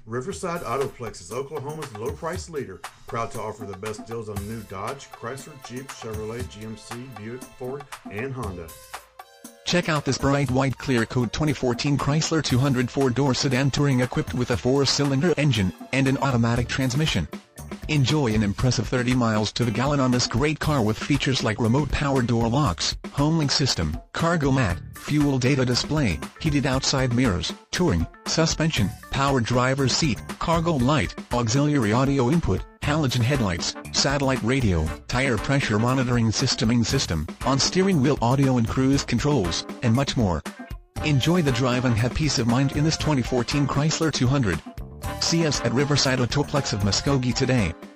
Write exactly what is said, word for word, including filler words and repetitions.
Riverside Autoplex is Oklahoma's low-price leader, proud to offer the best deals on new Dodge, Chrysler, Jeep, Chevrolet, G M C, Buick, Ford, and Honda. Check out this bright white clear coat twenty fourteen Chrysler two hundred four-door sedan touring equipped with a four-cylinder engine and an automatic transmission. Enjoy an impressive thirty miles to the gallon on this great car with features like remote power door locks, HomeLink system, cargo mat, fuel data display, heated outside mirrors, touring, suspension, power driver's seat, cargo light, auxiliary audio input, halogen headlights, satellite radio, tire pressure monitoring systeming system, on steering wheel audio and cruise controls, and much more. Enjoy the drive and have peace of mind in this twenty fourteen Chrysler two hundred. See us at Riverside Autoplex of Muskogee today.